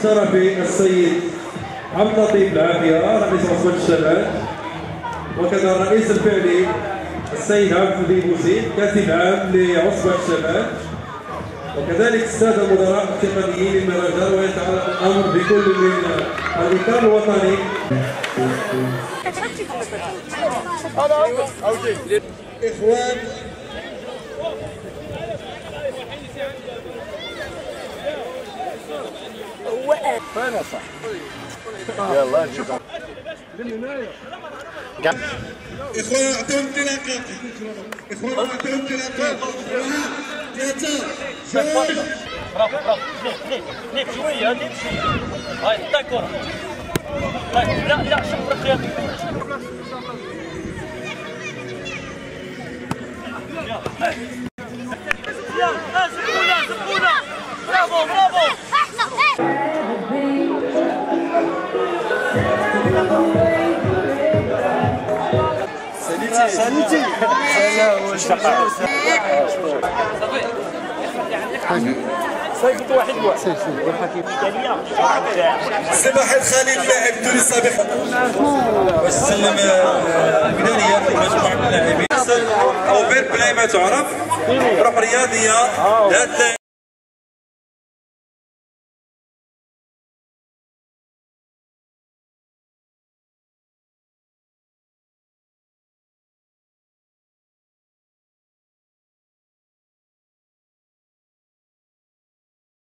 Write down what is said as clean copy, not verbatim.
الشرفي السيد عبد اللطيف العافية رئيس عصبة الشباب، وكذا الرئيس الفعلي السيد عبد المجيد بوسيد كاتب عام لعصبة الشباب، وكذلك السادة المدراء التقنيين للمهرجان، ويتعلق الأمر بكل من الإطار الوطني. إخوان فانا صح. يلا نشوف. إخوان أعطوا انطلاقات. إخوان أعطوا انطلاقات. ثلاثة جوج. برافو برافو. نيك شوية نيك شوية. هاي حطي الكرة. لا لا شوف رقيق. يلا زقونا زقونا. برافو برافو. ساليتي صيفط واحد صباح الخليل اللاعب التونسي السابق باش تسلم ميداليه في مجموعه من اللاعبين او فير بلاي ما تعرف روح رياضيه.